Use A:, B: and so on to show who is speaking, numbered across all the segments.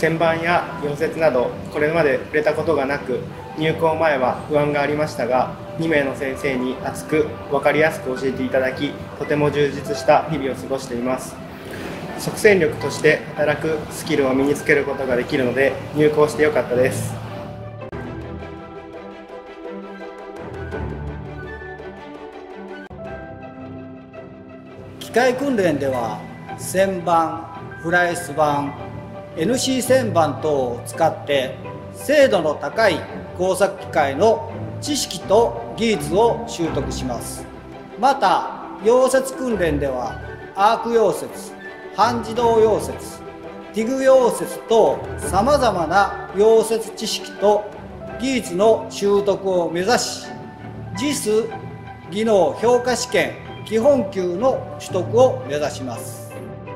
A: 旋盤や溶接などこれまで触れたことがなく、入校前は不安がありましたが、2名の先生に熱く分かりやすく教えていただき、とても充実した日々を過ごしています。即戦力として働くスキルを身につけることができるので、入校してよかったです。
B: 機械訓練では旋盤、フライス板、NC 旋盤等を使って精度の高い工作機械の知識と技術を習得します。また溶接訓練ではアーク溶接、半自動溶接、ティグ溶接等さまざまな溶接知識と技術の習得を目指し、JIS技能評価試験基本級の取得を目指します。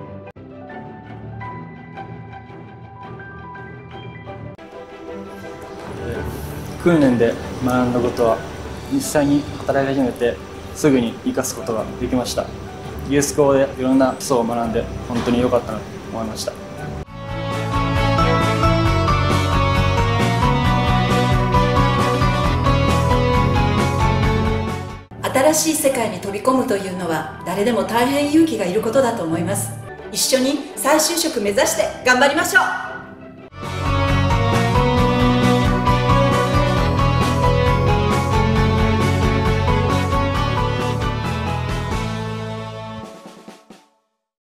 C: 訓練で学んだことは実際に働き始めてすぐに生かすことができました。技術校でいろんな基礎を学んで本当に良かったなと思いました。
D: 新しい世界に飛び込むというのは誰でも大変勇気がいることだと思います。一緒に再就職目指して頑張りましょう。